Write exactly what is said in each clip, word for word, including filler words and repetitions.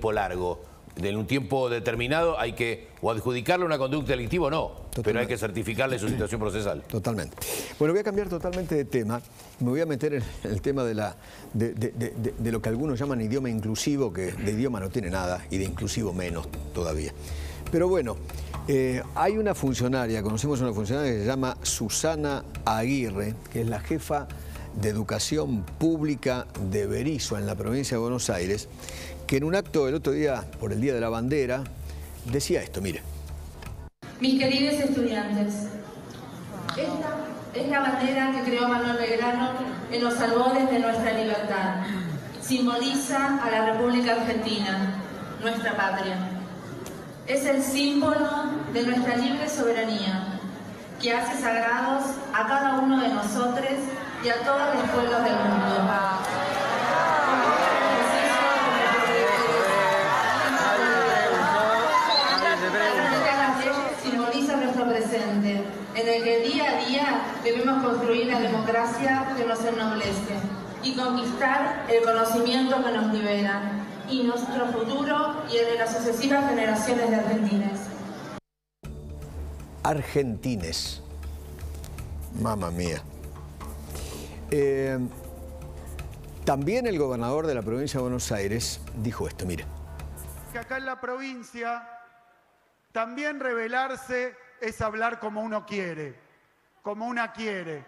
tiempo largo. En un tiempo determinado hay que o adjudicarle una conducta delictiva o no, totalmente, pero hay que certificarle su situación procesal. Totalmente. Bueno, voy a cambiar totalmente de tema. Me voy a meter en el tema de, la, de, de, de, de lo que algunos llaman idioma inclusivo, que de idioma no tiene nada y de inclusivo menos todavía. Pero bueno, eh, hay una funcionaria, conocemos una funcionaria que se llama Susana Aguirre, que es la jefa de Educación Pública de Berisso, en la provincia de Buenos Aires, que en un acto el otro día, por el Día de la Bandera, decía esto, mire. Mis queridos estudiantes, esta es la bandera que creó Manuel Belgrano en los albores de nuestra libertad. Simboliza a la República Argentina, nuestra patria. Es el símbolo de nuestra libre soberanía, que hace sagrados a cada uno de nosotros y a todos los pueblos del mundo. Simboliza nuestro presente, en el que día a día debemos construir la democracia que nos ennoblece y conquistar el conocimiento que nos libera, y nuestro futuro y el de las sucesivas generaciones de argentines. Argentines. Mamma mía. Eh, también el gobernador de la provincia de Buenos Aires dijo esto, mire. Que acá en la provincia también rebelarse es hablar como uno quiere, como una quiere.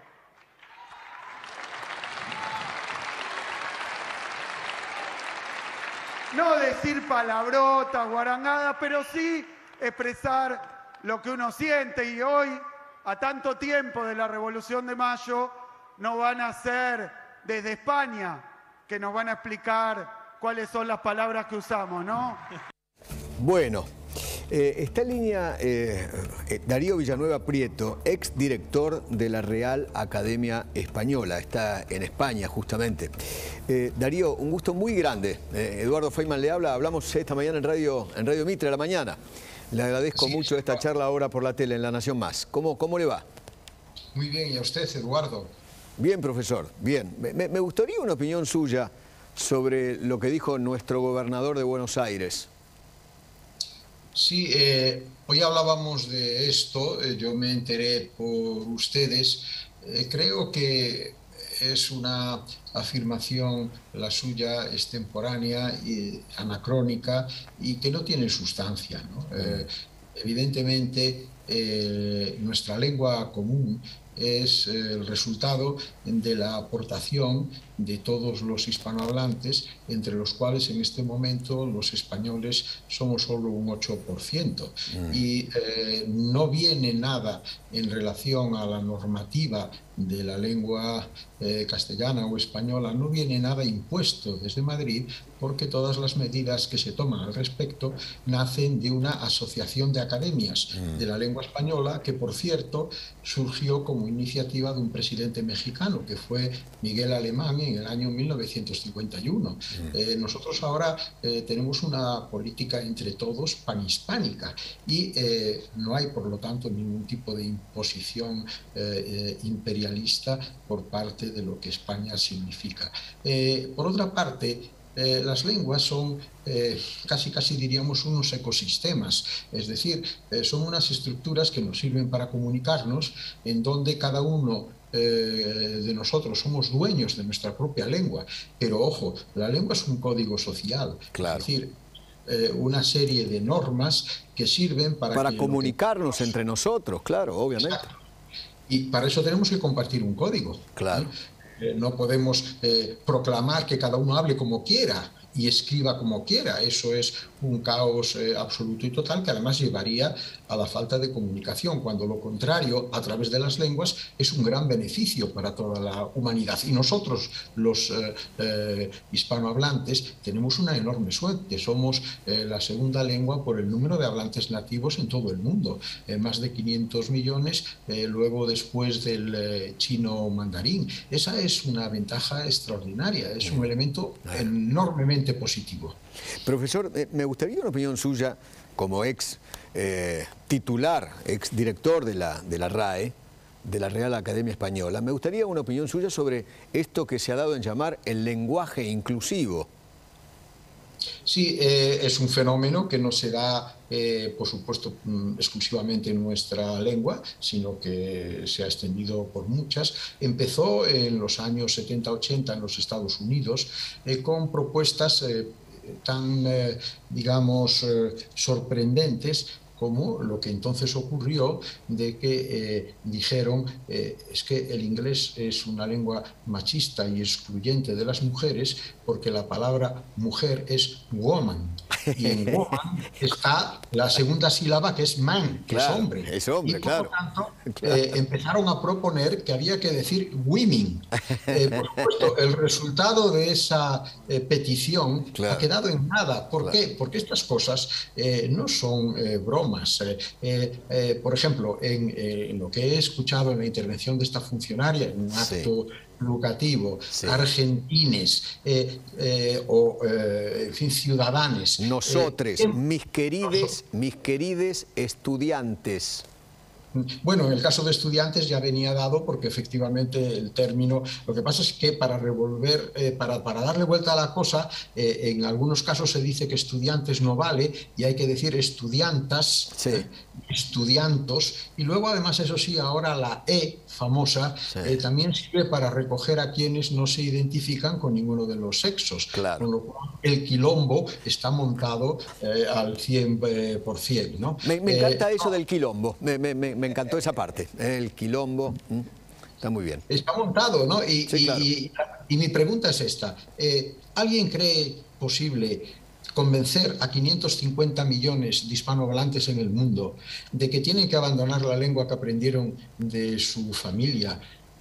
No decir palabrotas, guarangadas, pero sí expresar lo que uno siente. Y hoy, a tanto tiempo de la Revolución de Mayo, no van a ser desde España que nos van a explicar cuáles son las palabras que usamos, ¿no? Bueno, eh, está en línea eh, Darío Villanueva Prieto, ex director de la Real Academia Española, está en España justamente. Eh, Darío, un gusto muy grande. Eh, Eduardo Feynman le habla, hablamos esta mañana en Radio, en Radio Mitre a la mañana. Le agradezco sí, mucho esta charla ahora por la tele en La Nación Más. ¿Cómo, cómo le va? Muy bien, ¿y a usted, Eduardo? Bien, profesor, bien. Me, me gustaría una opinión suya sobre lo que dijo nuestro gobernador de Buenos Aires. Sí, eh, hoy hablábamos de esto, eh, yo me enteré por ustedes. Eh, creo que es una afirmación, la suya, extemporánea y anacrónica y que no tiene sustancia, ¿no? Eh, evidentemente, eh, nuestra lengua común es el resultado de la aportación de todos los hispanohablantes, entre los cuales en este momento los españoles somos solo un ocho por ciento. Mm. Y eh, no viene nada en relación a la normativa de la lengua eh, castellana o española, no viene nada impuesto desde Madrid, porque todas las medidas que se toman al respecto nacen de una asociación de academias mm. de la lengua española, que por cierto surgió como iniciativa de un presidente mexicano, que fue Miguel Alemán, en el año mil novecientos cincuenta y uno. Mm. Eh, nosotros ahora eh, tenemos una política entre todos panhispánica y eh, no hay, por lo tanto, ningún tipo de imposición eh, eh, imperialista por parte de lo que España significa. Eh, por otra parte, Eh, las lenguas son eh, casi casi diríamos unos ecosistemas, es decir, eh, son unas estructuras que nos sirven para comunicarnos, en donde cada uno eh, de nosotros somos dueños de nuestra propia lengua, pero ojo, la lengua es un código social, claro. Es decir, eh, una serie de normas que sirven para, para que comunicarnos que... entre nosotros, claro, obviamente. Exacto. Y para eso tenemos que compartir un código. Claro. ¿eh? Eh, no podemos eh, proclamar que cada uno hable como quiera y escriba como quiera. Eso es un caos eh, absoluto y total, que además llevaría a la falta de comunicación, cuando lo contrario, a través de las lenguas, es un gran beneficio para toda la humanidad. Y nosotros, los eh, eh, hispanohablantes, tenemos una enorme suerte. Somos eh, la segunda lengua por el número de hablantes nativos en todo el mundo, eh, más de quinientos millones, eh, luego después del eh, chino mandarín. Esa es una ventaja extraordinaria, es un elemento enormemente positivo. Profesor, me gustaría una opinión suya como ex eh, titular, ex director de la, de la RAE, de la Real Academia Española. Me gustaría una opinión suya sobre esto que se ha dado en llamar el lenguaje inclusivo. Sí, eh, es un fenómeno que no se da, eh, por supuesto, exclusivamente en nuestra lengua, sino que se ha extendido por muchas. Empezó en los años setenta ochenta en los Estados Unidos eh, con propuestas eh, tan, eh, digamos, eh, sorprendentes como lo que entonces ocurrió de que eh, dijeron eh, es que el inglés es una lengua machista y excluyente de las mujeres porque la palabra mujer es woman y en woman está la segunda sílaba que es man, que claro, es hombre. Es hombre, y por claro. lo tanto claro. Eh, empezaron a proponer que había que decir women. Eh, por supuesto, el resultado de esa eh, petición claro. ha quedado en nada. ¿Por claro. qué? Porque estas cosas eh, no son eh, bromas. Eh, eh, eh, por ejemplo, en, eh, en lo que he escuchado en la intervención de esta funcionaria, en un acto sí. educativo, sí. argentines eh, eh, o, eh, en fin, ciudadanos. Nosotres, eh, mis querides, mis querides estudiantes. Bueno, en el caso de estudiantes ya venía dado porque efectivamente el término, lo que pasa es que para revolver, eh, para, para darle vuelta a la cosa, eh, en algunos casos se dice que estudiantes no vale y hay que decir estudiantas, sí. eh, estudiantos, y luego además, eso sí, ahora la E famosa sí. eh, también sirve para recoger a quienes no se identifican con ninguno de los sexos, claro. con lo cual el quilombo está montado eh, al cien por cien, ¿no? Me, me encanta eh, eso del quilombo, me, me, me Me encantó esa parte, el quilombo, está muy bien. Está montado, ¿no? Y, sí, claro. y, y mi pregunta es esta, eh, ¿alguien cree posible convencer a quinientos cincuenta millones de hispanohablantes en el mundo de que tienen que abandonar la lengua que aprendieron de su familia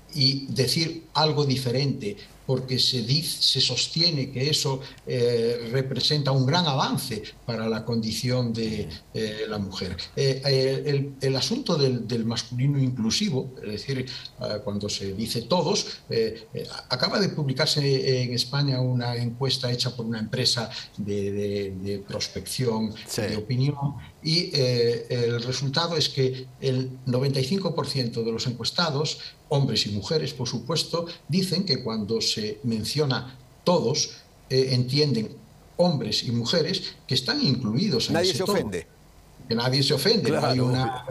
y decir algo diferente? Porque se dice, se sostiene que eso eh, representa un gran avance para la condición de eh, la mujer. Eh, eh, el, el asunto del, del masculino inclusivo, es decir, eh, cuando se dice todos, eh, eh, acaba de publicarse en España una encuesta hecha por una empresa de, de, de prospección sí. de opinión, y eh, el resultado es que el noventa y cinco por ciento de los encuestados, hombres y mujeres, por supuesto, dicen que cuando se menciona todos, eh, entienden hombres y mujeres que están incluidos en nadie ese se todo. ofende. Que nadie se ofende, claro. no hay una,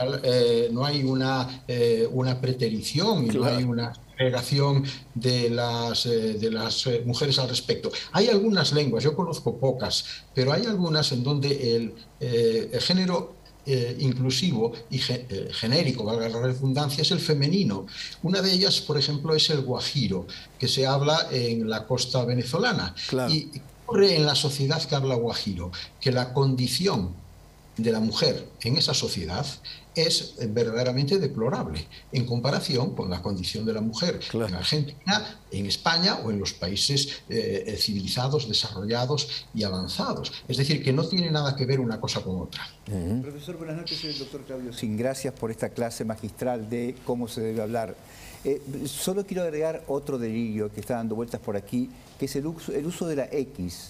eh, no hay una, eh, una preterición y claro. no hay una segregación de las, eh, de las eh, mujeres al respecto. Hay algunas lenguas, yo conozco pocas, pero hay algunas en donde el, eh, el género Eh, inclusivo y ge, eh, genérico, valga la redundancia, es el femenino. Una de ellas, por ejemplo, es el guajiro, que se habla en la costa venezolana. Claro. Y ocurre en la sociedad que habla guajiro, que la condición de la mujer en esa sociedad es verdaderamente deplorable en comparación con la condición de la mujer claro. en Argentina, en España o en los países eh, civilizados, desarrollados y avanzados. Es decir, que no tiene nada que ver una cosa con otra. Uh-huh. Profesor, buenas noches, soy el doctor Claudio Sin. Gracias por esta clase magistral de cómo se debe hablar. Eh, solo quiero agregar otro delirio que está dando vueltas por aquí, que es el uso, el uso de la X.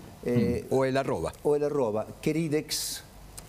Eh, mm. O el arroba. O el arroba. Queridex.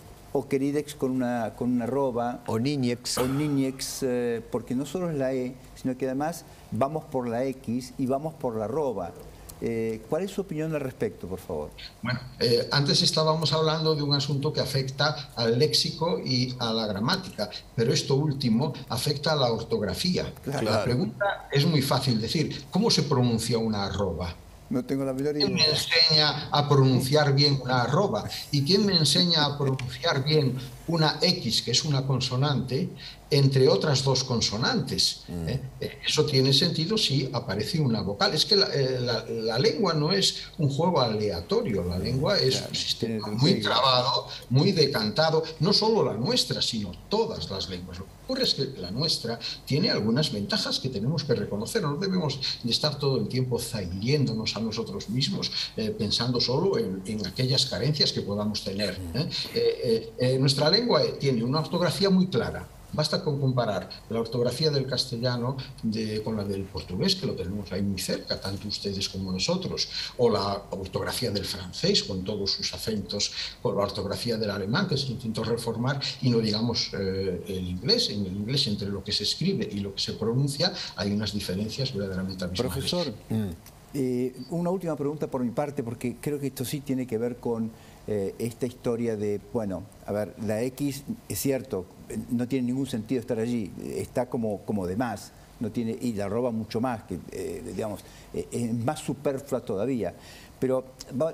O queridex con una, con una arroba. O niñex. O niñex, eh, porque no solo es la E, sino que además vamos por la X y vamos por la arroba. Eh, ¿Cuál es su opinión al respecto, por favor? Bueno, eh, antes estábamos hablando de un asunto que afecta al léxico y a la gramática, pero esto último afecta a la ortografía. Claro. La pregunta es muy fácil decir, ¿cómo se pronuncia una arroba? No tengo la menor idea. ¿Quién me enseña a pronunciar bien una arroba? ¿Y quién me enseña a pronunciar bien una X, que es una consonante, entre otras dos consonantes? Mm. ¿Eh? Eso tiene sentido si aparece una vocal. Es que la, eh, la, la lengua no es un juego aleatorio, la lengua es claro, un sistema muy trabado, muy decantado, no solo la nuestra, sino todas las lenguas. Lo que ocurre es que la nuestra tiene algunas ventajas que tenemos que reconocer. No debemos de estar todo el tiempo zahiriéndonos a nosotros mismos, eh, pensando solo en, en aquellas carencias que podamos tener. ¿eh? Eh, eh, nuestra lengua tiene una ortografía muy clara. Basta con comparar la ortografía del castellano de, con la del portugués, que lo tenemos ahí muy cerca, tanto ustedes como nosotros, o la ortografía del francés, con todos sus acentos, o la ortografía del alemán, que se intentó reformar, y no digamos eh, el inglés. En el inglés, entre lo que se escribe y lo que se pronuncia, hay unas diferencias verdaderamente abismales. Profesor, Eh, una última pregunta por mi parte, porque creo que esto sí tiene que ver con eh, esta historia de, bueno, a ver, la X es cierto, no tiene ningún sentido estar allí, está como, como de más, no tiene, y la roba mucho más, que eh, digamos, eh, es más superflua todavía. Pero,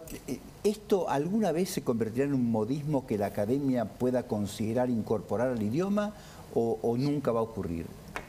¿esto alguna vez se convertirá en un modismo que la academia pueda considerar incorporar al idioma o, o nunca va a ocurrir?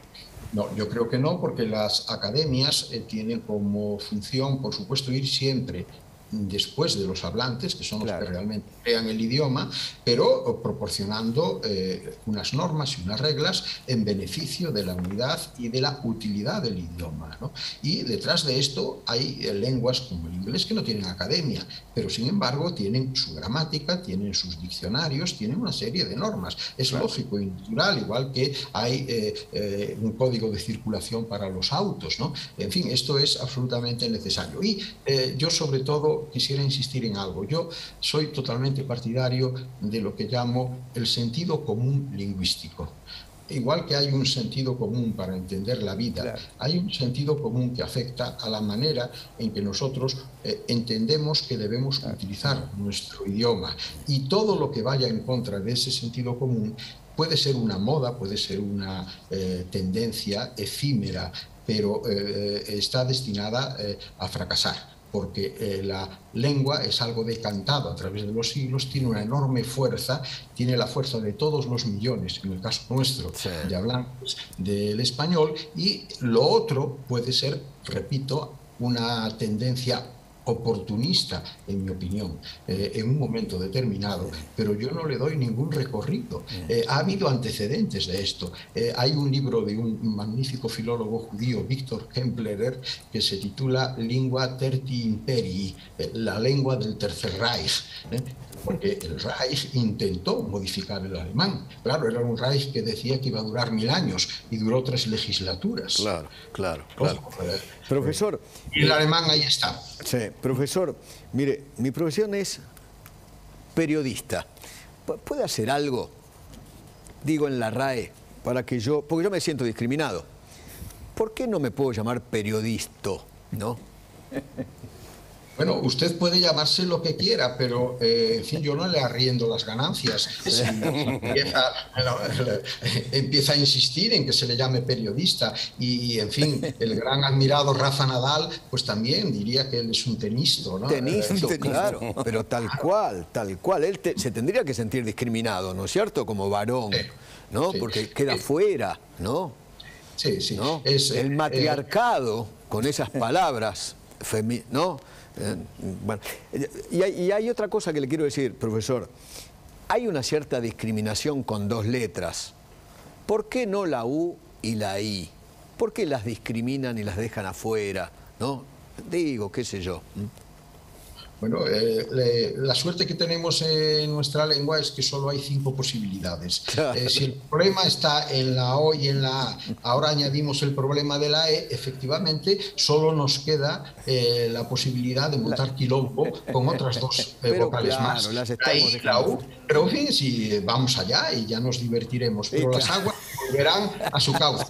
No, yo creo que no, porque las academias eh, tienen como función, por supuesto, ir siempre después de los hablantes, que son los claro. que realmente crean el idioma, pero proporcionando eh, unas normas y unas reglas en beneficio de la unidad y de la utilidad del idioma, ¿no? Y detrás de esto hay eh, lenguas como el inglés que no tienen academia, pero sin embargo tienen su gramática, tienen sus diccionarios, tienen una serie de normas. Es claro. lógico y natural, igual que hay eh, eh, un código de circulación para los autos, ¿no? En fin, esto es absolutamente necesario. Y eh, yo sobre todo quisiera insistir en algo. Yo soy totalmente partidario de lo que llamo el sentido común lingüístico. Igual que hay un sentido común para entender la vida, claro. hay un sentido común que afecta a la manera en que nosotros eh, entendemos que debemos claro. utilizar nuestro idioma. Y todo lo que vaya en contra de ese sentido común puede ser una moda, puede ser una eh, tendencia efímera, pero eh, está destinada eh, a fracasar. Porque eh, la lengua es algo decantado a través de los siglos, tiene una enorme fuerza, tiene la fuerza de todos los millones, en el caso nuestro, sí. de hablantes del español, y lo otro puede ser, repito, una tendencia oportunista, en mi opinión, eh, en un momento determinado, pero yo no le doy ningún recorrido. Eh, ha habido antecedentes de esto. Eh, hay un libro de un magnífico filólogo judío, Víctor Kemplerer, que se titula Lingua Tertii Imperii, eh, la lengua del Tercer Reich, eh, porque el Reich intentó modificar el alemán. Claro, era un Reich que decía que iba a durar mil años y duró tres legislaturas. Claro, claro, claro. Pues, eh, Profesor. Y el eh, alemán ahí está. Sí, profesor, mire, mi profesión es periodista. ¿Puede hacer algo, digo en la R A E, para que yo, porque yo me siento discriminado? ¿Por qué no me puedo llamar periodista, no? Bueno, usted puede llamarse lo que quiera, pero eh, en fin, yo no le arriendo las ganancias. Si empieza, empieza a insistir en que se le llame periodista y, en fin, el gran admirado Rafa Nadal, pues también diría que él es un tenista, ¿no? Tenista, claro, pero tal cual, tal cual. Él te, se tendría que sentir discriminado, ¿no es cierto? Como varón, ¿no? Sí, porque queda sí. fuera, ¿no? Sí, sí. ¿No? Es, el matriarcado, eh, con esas palabras, ¿no? Eh, bueno, y hay, y hay otra cosa que le quiero decir, profesor. Hay una cierta discriminación con dos letras. ¿Por qué no la U y la I? ¿Por qué las discriminan y las dejan afuera? ¿No? Digo, qué sé yo. Bueno, eh, le, la suerte que tenemos en nuestra lengua es que solo hay cinco posibilidades. Claro. Eh, si el problema está en la O y en la A, ahora añadimos el problema de la E, efectivamente solo nos queda eh, la posibilidad de montar quilombo con otras dos eh, vocales claro, más. Las la I, la U, pero en fin, si vamos allá y ya nos divertiremos, pero sí, las claro. aguas volverán a su cauce.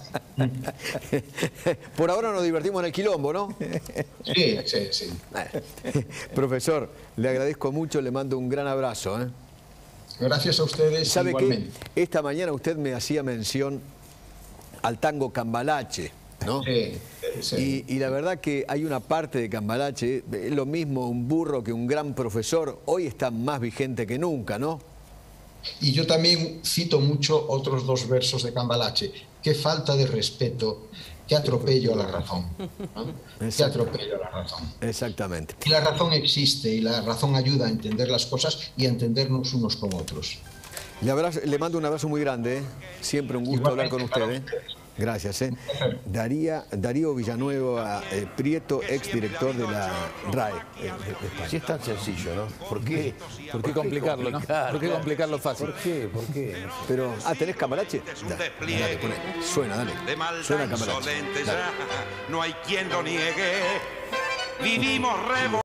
Por ahora nos divertimos en el quilombo, ¿no? Sí, sí, sí. Profesor, le agradezco mucho, le mando un gran abrazo. ¿eh? Gracias a ustedes. ¿Sabe igualmente. qué? Esta mañana usted me hacía mención al tango Cambalache, ¿no? Sí, sí. Y, y la verdad que hay una parte de Cambalache, es lo mismo un burro que un gran profesor, hoy está más vigente que nunca, ¿no? Y yo también cito mucho otros dos versos de Cambalache. Qué falta de respeto, qué atropello a la razón, ¿no? Qué atropello a la razón. Exactamente. Y la razón existe y la razón ayuda a entender las cosas y a entendernos unos con otros. Le, abrazo, le mando un abrazo muy grande, ¿eh? Siempre un gusto hablar con usted. ¿eh? Gracias. ¿eh? Daría, Darío Villanueva eh, Prieto, exdirector de la R A E. Eh, de si es tan sencillo, ¿no? ¿Por qué, ¿Por qué complicarlo? ¿no? ¿Por qué complicarlo fácil? ¿Por qué? ¿Por qué? No sé. Pero, ah, ¿tenés Cambalache? Dale, dale, pone. Suena, dale. Suena Cambalache. Dale. No hay quien lo niegue. Vivimos revo